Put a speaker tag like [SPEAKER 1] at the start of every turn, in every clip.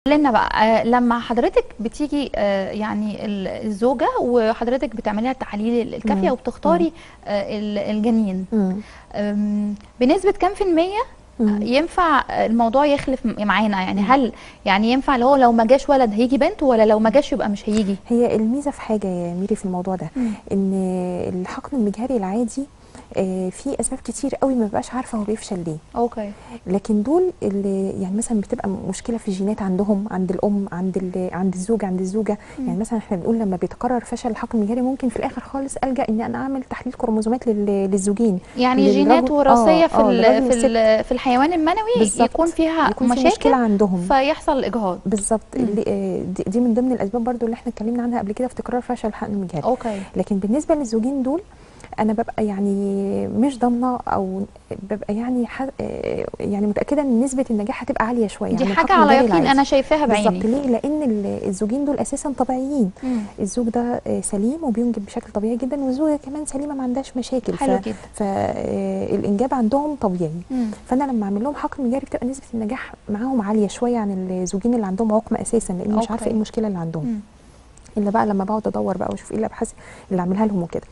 [SPEAKER 1] لنا بقى لما حضرتك بتيجي يعني الزوجة وحضرتك بتعمليها التحاليل الكافية وبتختاري الجنين بنسبة كام في المية ينفع الموضوع يخلف معانا؟ يعني هل يعني ينفع اللي هو لو ما جاش ولد هيجي بنت، ولا لو ما جاش يبقى مش هيجي؟
[SPEAKER 2] هي الميزة في حاجة يا ميري في الموضوع ده ان الحقن المجهري العادي في اسباب كتير قوي ما ببقاش عارفه هو بيفشل ليه.
[SPEAKER 1] اوكي.
[SPEAKER 2] لكن دول اللي يعني مثلا بتبقى مشكله في الجينات عندهم، عند الام، عند الزوج، عند الزوجه. يعني مثلا احنا بنقول لما بيتكرر فشل الحقن المجهري ممكن في الاخر خالص الجا ان انا اعمل تحليل كروموزومات للزوجين،
[SPEAKER 1] يعني جينات وراثيه في الحيوان المنوي يكون فيها
[SPEAKER 2] مشكله عندهم
[SPEAKER 1] فيحصل اجهاض.
[SPEAKER 2] بالظبط. دي من ضمن الاسباب برضو اللي احنا اتكلمنا عنها قبل كده في تكرار فشل الحقن المجهري.
[SPEAKER 1] اوكي.
[SPEAKER 2] لكن بالنسبه للزوجين دول انا ببقى يعني مش ضامنه، او ببقى يعني متاكده ان نسبه النجاح هتبقى عاليه شويه.
[SPEAKER 1] دي حاجه على يقين انا شايفاها بعيني.
[SPEAKER 2] بالظبط. ليه؟ لان الزوجين دول اساسا طبيعيين. الزوج ده سليم وبينجب بشكل طبيعي جدا، والزوجه كمان سليمه ما عندهاش مشاكل.
[SPEAKER 1] حلو جدا.
[SPEAKER 2] فالانجاب عندهم طبيعي. فانا لما اعمل لهم حقن مجهري بتبقى نسبه النجاح معاهم عاليه شويه عن الزوجين اللي عندهم عقم اساسا، لان مش عارفه ايه المشكله اللي عندهم. الا بقى لما بقعد ادور بقى واشوف ايه الابحاث اللي اعملها لهم وكده.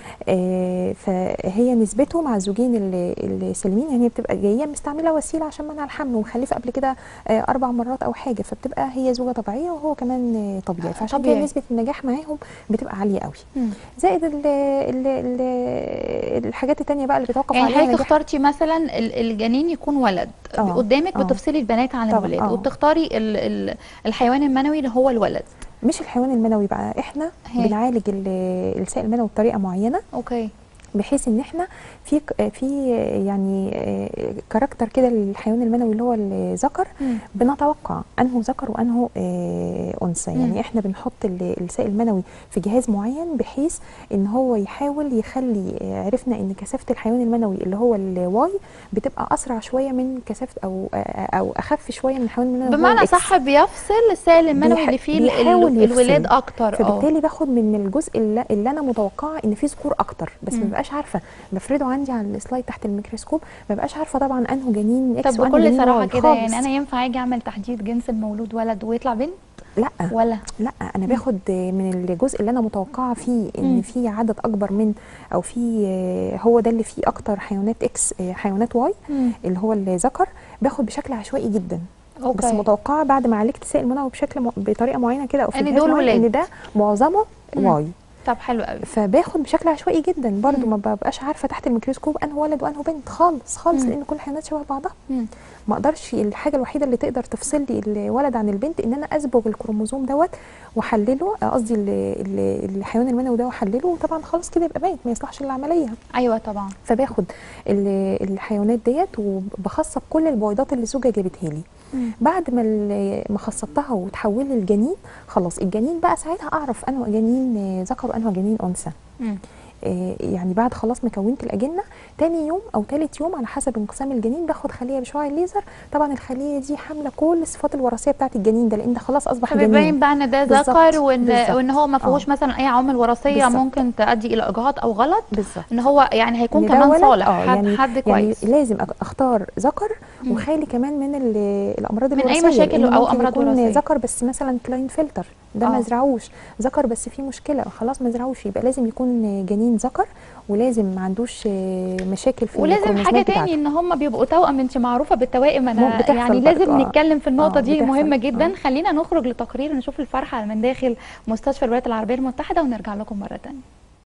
[SPEAKER 2] فهي نسبته مع الزوجين اللي سالمين، يعني بتبقى جايه مستعمله وسيله عشان منع الحمل ومخلفه قبل كده 4 مرات او حاجه، فبتبقى هي زوجه طبيعيه وهو كمان طبيعي، فعشان كده نسبه النجاح معاهم بتبقى عاليه قوي. زائد الحاجات الثانيه بقى اللي بتوقف عليها.
[SPEAKER 1] يعني حضرتك اخترتي مثلا الجنين يكون ولد قدامك، بتفصلي البنات عن الولاد وبتختاري الحيوان المنوي اللي هو الولد.
[SPEAKER 2] مش الحيوان المنوي بقى، احنا بنعالج السائل المنوي بطريقه معينه.
[SPEAKER 1] اوكي.
[SPEAKER 2] بحيث ان احنا في يعني كاركتر كده للحيوان المنوي اللي هو الذكر، بنتوقع انه ذكر وانه انثى. يعني احنا بنحط السائل المنوي في جهاز معين بحيث ان هو يحاول يخلي، عرفنا ان كثافه الحيوان المنوي اللي هو الواي بتبقى اسرع شويه من كثافه او اخف شويه من الحيوان المنوي.
[SPEAKER 1] بمعنى صح بيفصل السائل المنوي اللي فيه الولاد اكتر.
[SPEAKER 2] فبالتالي باخد من الجزء اللي انا متوقعه ان فيه ذكور اكتر، بس ما ببقاش عارفه. بفرده عندي على السلايد تحت الميكروسكوب، ما ببقاش عارفه طبعا انه جنين اكس وانه جنين واي.
[SPEAKER 1] طب بكل صراحه كده يعني انا ينفع اجي اعمل تحديد جنس المولود ولد ويطلع بنت؟
[SPEAKER 2] لا
[SPEAKER 1] ولا
[SPEAKER 2] لا، انا باخد من الجزء اللي انا متوقعه فيه ان في عدد اكبر من، او في هو ده اللي فيه اكتر حيوانات اكس حيوانات واي اللي هو الذكر، باخد بشكل عشوائي جدا. بس متوقعه بعد ما عالجت سائل منوي بطريقه معينه كده، او في
[SPEAKER 1] ان دول ولاد،
[SPEAKER 2] ان ده معظمه واي.
[SPEAKER 1] طب حلو قوي.
[SPEAKER 2] فباخد بشكل عشوائي جدا برضو، ما ببقاش عارفه تحت الميكروسكوب انه ولد وانه بنت خالص خالص، لان كل الحيوانات شبه بعضها. ما اقدرش، الحاجه الوحيده اللي تقدر تفصل لي الولد عن البنت ان انا اصبغ الكروموزوم دوت واحلله، قصدي الحيوان المنوي ده واحلله، وطبعا خلاص كده يبقى بنت ما يصلحش للعمليه.
[SPEAKER 1] ايوه طبعا.
[SPEAKER 2] فباخد الحيوانات ديت وبخصب كل البويضات اللي الزوجه جابتها لي. بعد ما خصبتها وتحول الجنين، خلاص الجنين بقى ساعتها اعرف انه جنين ذكر وانه جنين انثى. يعني بعد خلاص ما كونت الاجنه، تاني يوم او تالت يوم على حسب انقسام الجنين باخد خليه بشعاع الليزر. طبعا الخليه دي حامله كل الصفات الوراثيه بتاعت الجنين ده، لان ده خلاص اصبح جنين.
[SPEAKER 1] فبيبين بقى ان ده ذكر، وان هو ما فيهوش مثلا اي عوامل وراثيه ممكن تؤدي الى اجهاض او غلط. ان هو يعني هيكون كمان صالح، حد كويس.
[SPEAKER 2] يعني لازم اختار ذكر وخالي كمان من الامراض الوراثيه،
[SPEAKER 1] من اي مشاكل او امراض وراثيه.
[SPEAKER 2] ذكر بس مثلا كلاين فلتر ده ما زرعوش، ذكر بس فيه مشكله خلاص ما زرعوش، يبقى لازم يكون جنين ذكر، ولازم ما عندوش مشاكل في
[SPEAKER 1] ولازم حاجه تاني ان هم بيبقوا توأم. انت معروفه بالتوائم، انا يعني لازم نتكلم في النقطه دي، مهمه جدا. خلينا نخرج لتقرير نشوف الفرحه من داخل مستشفى الولايات العربيه المتحده ونرجع لكم مره تانيه.